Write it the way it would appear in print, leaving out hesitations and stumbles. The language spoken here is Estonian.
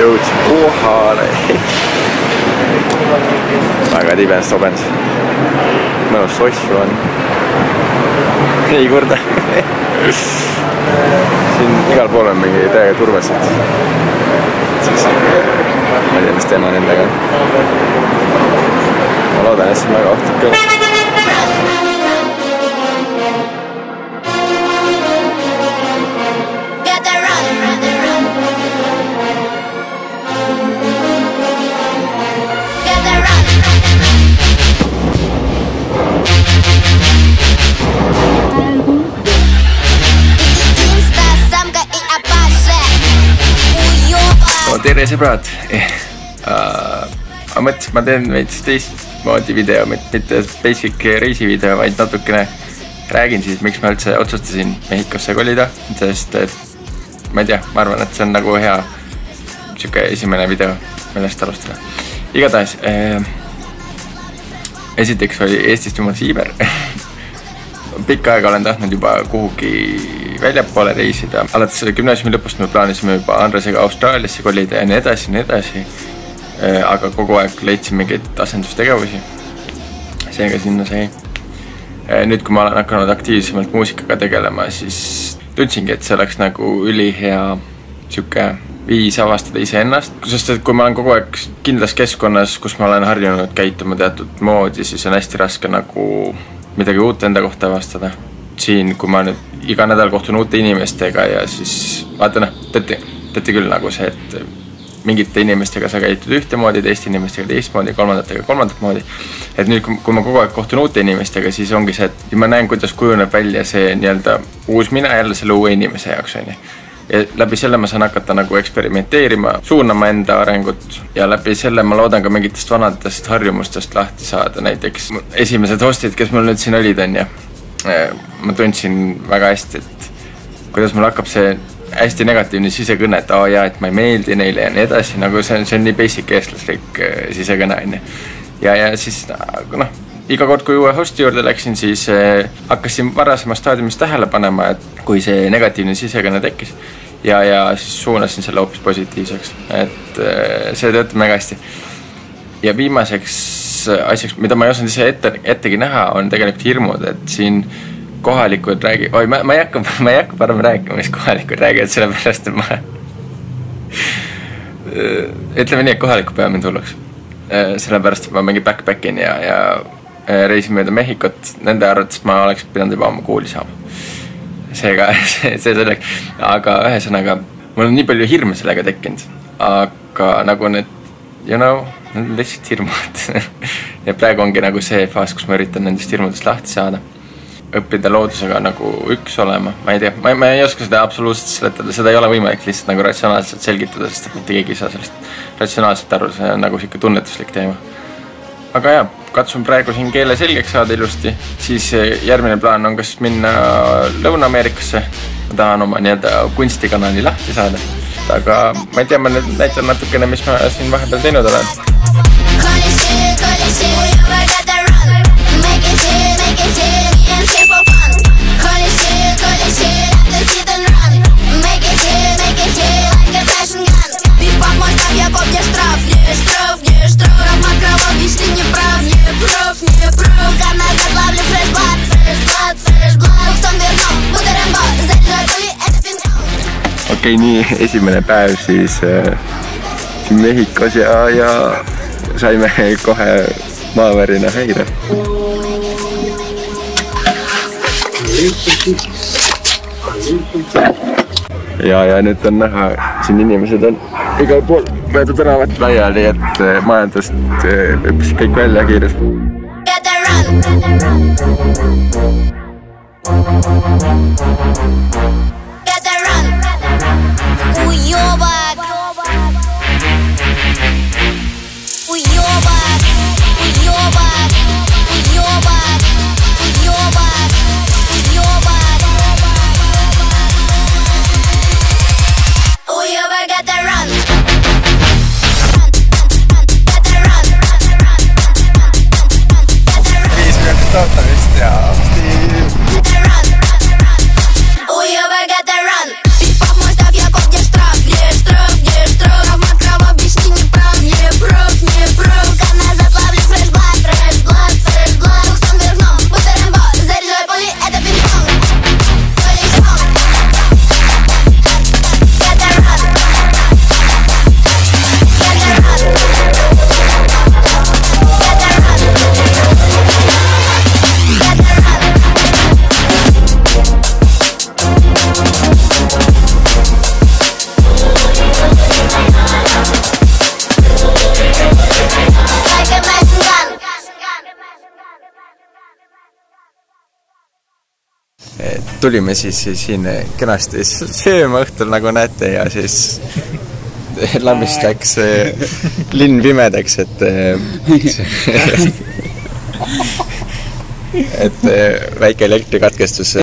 jõudsin kohale. Väga tibens sobens. Mõnus sossu on. Ei korda. Siin igal pool on mingi täiega turvaliselt. Siis ma ei tea, mis teema nendega. Ma loodan, et see on väga ohtlik küll. Tere sõbrad! Ma mõtlesin, et ma teen veits teistmoodi video, mitte basic reisivideo, vaid natukene räägin siis, miks ma üldse otsustasin Mehhikosse kolida, sest ma ei tea, ma arvan, et see on nagu hea siuke esimene video, millest alustada. Igatahes, esiteks oli Eestist jumal siiber. Pikka aega olen tahtnud juba kuhugi väljapoole reisida. Alates gümnaasiumi lõpust me plaanisime juba Andresega Austraaliasse kolida ja nii edasi. Aga kogu aeg leidsin mingeid asendustegevusi. Seega sinna see. Nüüd, kui ma olen hakanud aktiivsemalt muusikaga tegelema, siis tundsingi, et see oleks nagu ülihea siuke viis avastada iseennast. Sest et kui ma olen kogu aeg kindlas keskkonnas, kus ma olen harjunud käituma teatud moodi, siis on hästi raske nagu midagi uut enda kohta avastada. Siin, kui ma nüüd iga nädal kohtun uute inimestega ja siis vaata teete küll nagu see, et mingite inimestega sa käitud ühtemoodi, teiste inimestega teistmoodi, kolmandatega kolmandat moodi. Et nüüd, kui ma kogu aeg kohtun uute inimestega, siis ongi see, et ma näen, kuidas kujuneb välja see nii-öelda uus mina jälle selle uue inimese jaoks. Ja läbi selle ma saan hakata nagu eksperimenteerima, suunama enda arengut ja läbi selle ma loodan ka mingitest vanadest harjumustest lahti saada. Näiteks esimesed hostid, kes mul nüüd siin olid on ja ma tundsin väga hästi, et kuidas mul hakkab see hästi negatiivne sisekõne, et et ma ei meeldi neile ja nii edasi, nagu see on nii basic eestlaslik sisekõne. Ja siis iga kord, kui uue hosti juurde läksin, siis hakkasin varasemast staadiumist tähele panema, et kui see negatiivne sisekõne tekkis ja siis suunasin selle hoopis positiivseks, et see töötab väga hästi. Ja viimaseks asjaks, mida ma ei osanud ise ettegi näha, on tegelikult hirmud, et siin kohalikud räägivad, ma ei hakka parem rääkima, mis kohalikud räägivad, sellepärast, et ma ütleme nii, et kohalikud peavad mind hulluks. Sellepärast, et ma mingi backpackin ja reisin mööda Mehhikot, nende arvates ma oleks pidanud juba oma kooli saama. Seega, see selleks. Aga ühesõnaga, mul on nii palju hirme sellega tekkinud, aga nagu need, need on lihtsalt hirmud. Ja praegu ongi nagu see faas, kus ma üritan nendest hirmudest lahti saada. Õppida loodusega nagu üks olema, ma ei tea, ma ei oska seda absoluutselt seletada, seda ei ole võimalik lihtsalt nagu ratsionaalselt selgitada, sest mitte keegi ei saa sellest ratsionaalselt aru, see on nagu siuke tunnetuslik teema. Aga jah, katsun praegu siin keele selgeks saada ilusti, siis järgmine plaan on kas minna Lõuna-Ameerikasse, ma tahan oma nii-öelda kunstikanali lahti saada, aga ma ei tea, ma näitan natukene, mis ma siin vahepeal teinud olen. Okei, nii esimene päev siis siin Mehhikos ja saime kohe maavärina häire. Ja nüüd on näha, siin inimesed on igal pool mööda tänavat laiali, et majandust hüppis kõik välja kiiresti. Ootamist ja tulime siis siin kenasti sööma õhtul, nagu näete, ja siis Lambist läks linn pimedaks, et väike elektrikatkestus